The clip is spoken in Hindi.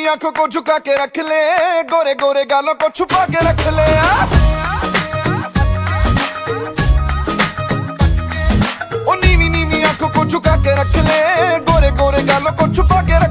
आंखों को झुका के रख ले, गोरे गोरे गालों को छुपा के रख ले। ओ नीवी नीवी आंखों को झुका के रख ले, गोरे गोरे गालों को छुपा के रख